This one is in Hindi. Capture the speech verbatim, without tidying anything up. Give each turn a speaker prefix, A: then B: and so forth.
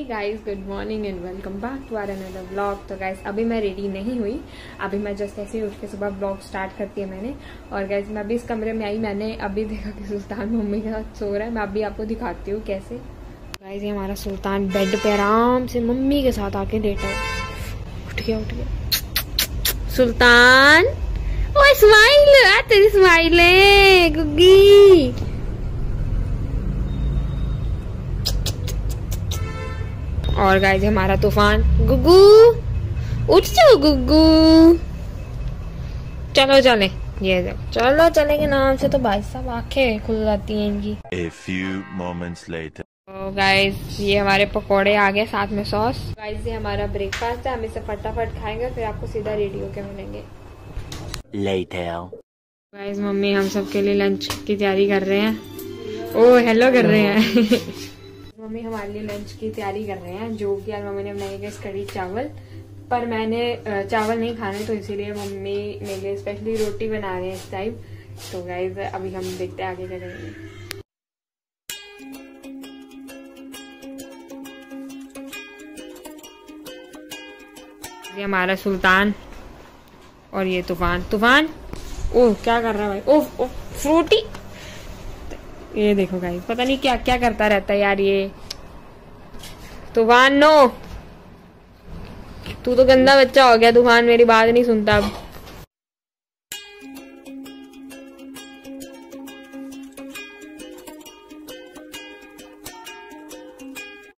A: Hey guys, good morning and welcome back to our another vlog. तो गाइस अभी मैं रेडी नहीं हुई, अभी मैं जस्ट ऐसे ही उठ के सुबह व्लॉग स्टार्ट करती है मैंने। और गाइस मैं अभी इस कमरे में आई, मैंने अभी देखा कि सुल्तान मम्मी के साथ सो रहा है। मैं अभी आपको दिखाती हूँ कैसे। गाइस ये हमारा सुल्तान बेड पे आराम से मम्मी के साथ आके लेटा है। उठ गया उठ गया सुल्तान। ओ स्माइल, तेरी स्माइल है गुग्गी। और गाइस हमारा तूफान गुग्गू, उठ जाओ गुग्गू, चलो चले। ये देखो चलो चले के नाम से तो भाई साहब आंखें खुल जाती हैं इनकी।
B: A few moments later.
A: तो गाइस ये हमारे पकोड़े आ गए साथ में सॉस। गाइस ये हमारा ब्रेकफास्ट है, हम इसे फटाफट खाएंगे फिर आपको सीधा रेडी होके मिलेंगे।
B: Later.
A: गाइस मम्मी हम सब के लिए लंच की तैयारी कर रहे हैं। ओ हेलो कर रहे हैं मम्मी हमारे लिए लंच की तैयारी कर रहे हैं, जो कि आज मम्मी ने बनाई है कड़ी चावल। पर मैंने चावल नहीं खाने तो इसीलिए मम्मी मेरे लिए स्पेशली रोटी बना रहे हैं इस टाइम। तो गाइस अभी हम देखते हैं आगे क्या करेंगे। ये हमारा सुल्तान और ये तूफान। तूफान ओह क्या कर रहा है भाई। Oh oh Frooti. ये देखो गाइस पता नहीं क्या क्या करता रहता है यार ये तूफान। नो तू तो गंदा बच्चा हो गया तूफान, मेरी बात नहीं सुनता अब।